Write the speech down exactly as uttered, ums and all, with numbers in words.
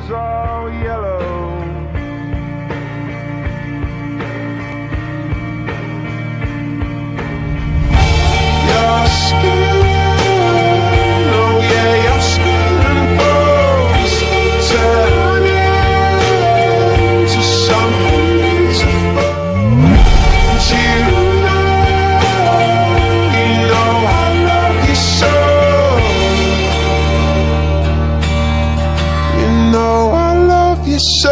was all yellow. Your skin, oh yeah, your skin and bones turn into something beautiful. And you know, you know I love you so. You know I love you so.